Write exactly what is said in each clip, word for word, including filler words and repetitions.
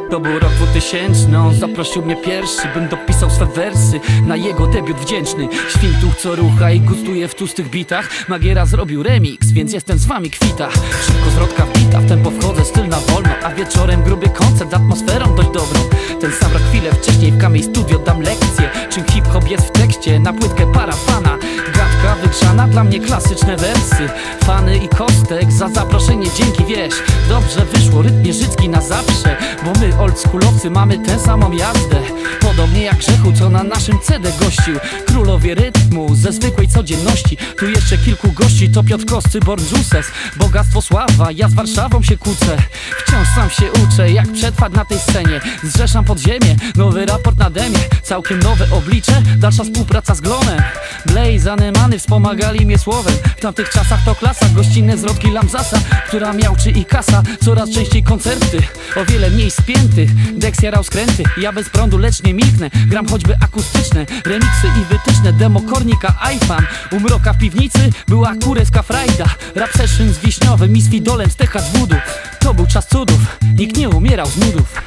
To był rok dwutysięczny, on zaprosił mnie pierwszy, bym dopisał swe wersy na jego debiut wdzięczny. Świntuch co rucha i gustuje w tłustych bitach. Magiera zrobił remix, więc jestem z wami kwita. Szybko zwrotka wbita, w tempo wchodzę, styl na wolno, a wieczorem gruby koncert z atmosferą dość dobrą. Ten sam rok chwilę wcześniej w Kamej Studio dam lekcję, czym hip-hop jest w tekście, na płytkę parafana. Gadka wygrzana, dla mnie klasyczne wersy. Fany i Kostek za zaproszenie, dzięki, wiesz. Dobrze wyszło, rytm Mierzycki na zawsze, bo my oldschoolowcy mamy tę samą jazdę. Podobnie jak Grzechu, co na naszym C D gościł. Królowie rytmu ze zwykłej codzienności. Tu jeszcze kilku gości, to Piotr Koscy, Born Juices, Bogactwo Sława, ja z Warszawą się kłócę. Wciąż sam się uczę, jak przetrwać na tej scenie. Zrzeszam podziemie, nowy raport na demie. Całkiem nowe oblicze, dalsza współpraca z Glonem. Blaze, Anemany wspomagali mnie słowem. W tamtych czasach to klasa, gościnne zwrotki Lamzasa, która miałczy i kasa, coraz częściej koncerty, o wiele mniej spiętych. Dex jarał skręty, ja bez prądu, lecz nie milknę. Gram choćby akustyczne, remiksy i wytyczne. Demo Kornika, iFan, u Mroka w piwnicy była Kureska frajda. Rap session z Wiśniowym i z Fidolem z T H Woodu. To był czas cudów, nikt nie umierał z nudów.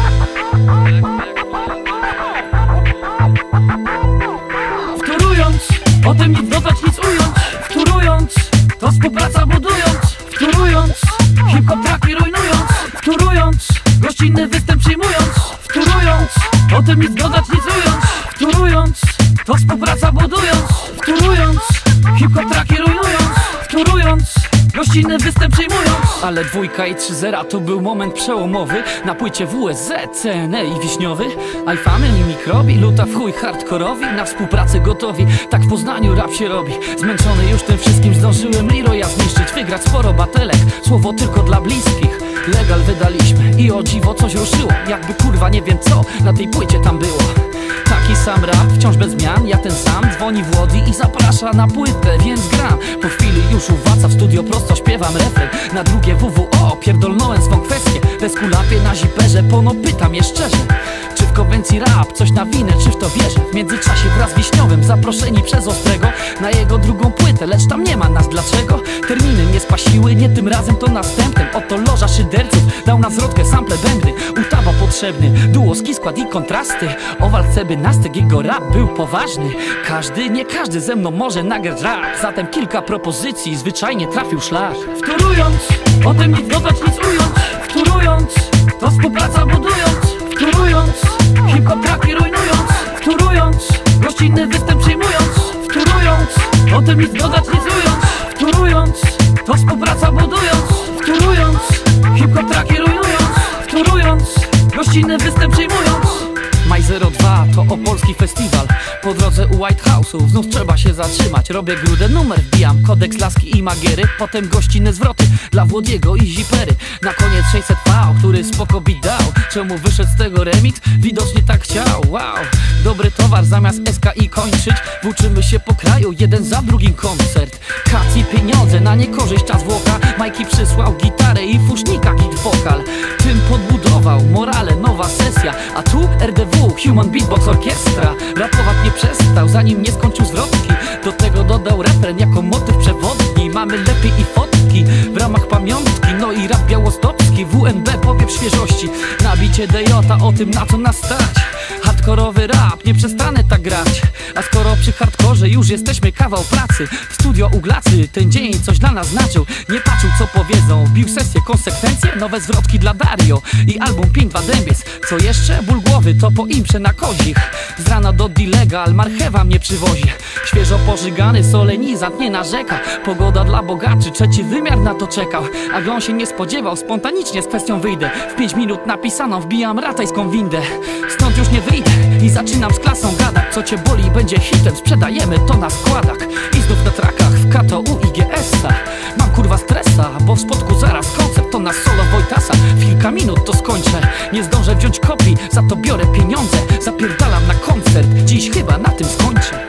Wtórując, o tym nic dodać, nic ująć. Wtórując, to współpraca budując. Wtórując, hip-hop traki rujnując. Wtórując, gościnny występ przyjmując. Wtórując, o tym nic dodać, nic ująć. Wtórując, to współpraca budując. Wtórując, hip-hop traki rujnując. Wtórując, gościnny występ przyjmując. Ale dwójka i trzy zera to był moment przełomowy. Na płycie W S Z, C N E i Wiśniowy. iFamy i Mikrobi, luta w chuj hardkorowi. Na współpracę gotowi, tak w Poznaniu rap się robi. Zmęczony już tym wszystkim, zdążyłem Leroya zniszczyć. Wygrać sporo batelek, słowo tylko dla bliskich. Legal wydaliśmy i o dziwo coś ruszyło. Jakby kurwa nie wiem co na tej płycie tam było. Taki sam rap, wciąż bez zmian, ja ten sam. Dzwoni Włodi i zaprasza na płytę, więc gram. Po chwili już uwaca w studio, prosto śpiewam refren. Na drugie W W O pierdolnąłem swą kwestię. Deskulapie na ziperze, pono pytam je szczerze, czy w konwencji rap coś na winę, czy w to wierzę. W międzyczasie wraz z Wiśniowym zaproszeni przez Ostrego na jego drugą płytę, lecz tam nie ma nas. Dlaczego? Terminy mnie spasiły, nie tym razem to następnym. Oto loża szyderców dał na zwrotkę sample bębny. Utawa potrzebny, duoski skład i kontrasty. O walce by nastek, jego rap był poważny. Każdy, nie każdy ze mną może nagrać rap. Zatem kilka propozycji, zwyczajnie trafił szlak. Wtórując, o tym nic dodać, nic ująć. Wtórując, to współpraca budując. Wtórując, hip-hop traki rujnując. Wtórując, gościnny występ przyjmując. Wtórując, o tym nic dodać, nic ująć. Wtórując, to współpraca budując. Wtórując, hip-hop traki rujnując. Wtórując, gościnny występ przyjmując. Maj zero dwa to opolski festiwal. Po drodze u White House'u znów trzeba się zatrzymać. Robię grudę, numer wbijam, kodeks laski i magiery. Potem gościnne zwroty dla Włodiego i Zipery. Na koniec sześćset V, który spoko beat dał. Czemu wyszedł z tego remix? Widocznie tak chciał. Wow, dobry towar, zamiast S K I kończyć włóczymy się po kraju, jeden za drugim koncert. Kac i pieniądze, na niekorzyść czas włoka. Majki przysłał gitarę i fusznika git wokal. Tym podbudował morale, nowa sesja. A tu R D W, Human Beatbox Orkiestra. Rapować nie przestał, zanim nie skończył zwrotki. Do tego dodał refren jako motyw przewodni. Mamy lepiej i fotki w ramach pamiątki. No i rap białostocki, W N B powiew świeżości. Na bicie D J o tym, na co nas stać. Hardkorowy rap, nie przestanę tak grać. A skoro przy hardkorze już jesteśmy, kawał pracy. W studio u Glacy ten dzień coś dla nas znaczył. Nie patrzył co powiedzą, bił sesję, konsekwencje. Nowe zwrotki dla Dario i album pięć dwa Dębiec. Co jeszcze? Ból głowy to po imprze na kozich. Z rana do Dilegal, marchewa mnie przywozi. Świeżo pożygany solenizant nie narzeka. Pogoda dla bogaczy, trzeci wymiar na to czekał. A gdy on się nie spodziewał, spontanicznie z kwestią wyjdę. W pięć minut napisaną wbijam ratajską windę. Stąd już nie wyjdę i zaczynam z klasą gadać. Co cię boli będzie hitem, sprzedajemy to na składach. I znów na trakach w K T U i G S a. Mam kurwa stresa, bo w spotku zaraz koncert. To na solo Wojtasa, w kilka minut to skończę. Nie zdążę wziąć kopii, za to biorę pieniądze. Zapierdalam na koncert, dziś chyba na tym skończę.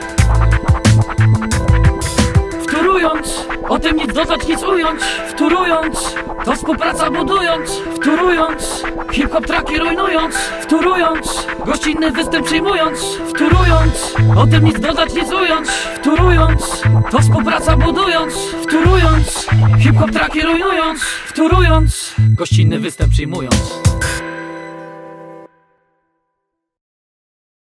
Wtórując, o tym nic dodać, nic ująć. Wtórując, to współpraca budując. Wtórując, hip-hop traki rujnując. Wtórując, gościnny występ przyjmując. Wtórując, o tym nic dodać, nic ująć. Wtórując, to współpraca budując. Wtórując, hip-hop traki rujnując. Wtórując, gościnny występ przyjmując.